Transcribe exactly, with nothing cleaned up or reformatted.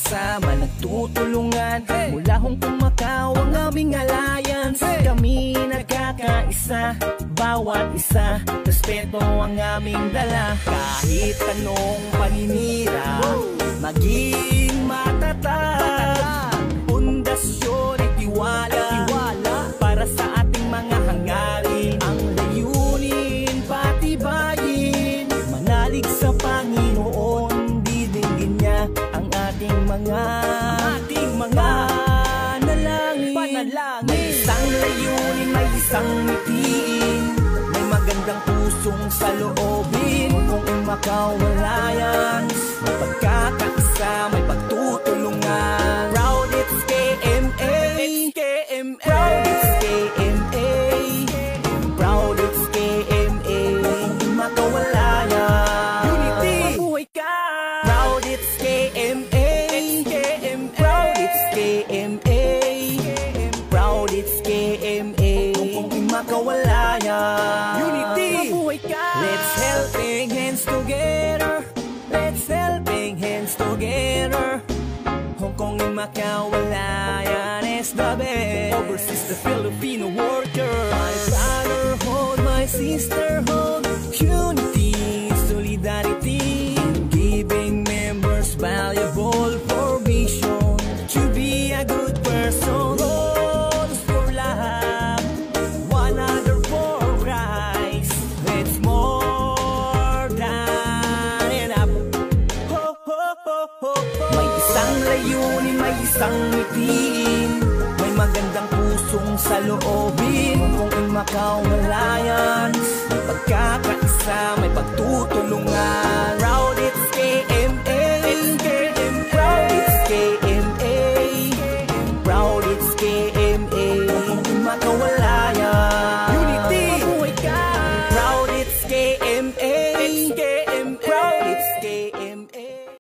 magkakasama, nagtutulungan. Mula Hong Kong, Macau ang aming alliance. Kami nagkakaisa, bawat isa, respeto ang aming dala. Kahit anong paninira, maging matatag. Pundasyon at tiwala, para sa ating mga hangarin. Ang layunin, patibayin, manalig sa Panginoon. Didinggin niya ang ating mga ating mga panalangin. Panalangin. May isang layunin, may isang mitiin, may magandang pusong saloobin. Kung in Macau Alliance, may pagkakaisa, may pagtutulungan. Proud it's K M A, it's K M A, proud it's K M A, proud it's K M A. Kung in Macau Alliance, unity, mabuhay ka. Proud it's K M A, it's K M A, proud it's K M A, proud it's K M A. Kung in Macau Alliance, unity, mabuhay ka. Let's helping hands together, let's helping hands together. Hong Kong and Macau Alliance is the best. Overseas the Filipino worker, my brotherhood, my sisterhood, unity, solidarity, giving members valuable provision to be a good person. Goals for love, one other for Christ. It's more than enough. Ho, ho, ho, ho, ho. May isang layunin, may isang mitiin, may magandang pusong saloobin. Kung in Macau Alliance, may pagkakaisa, may pagtulungan.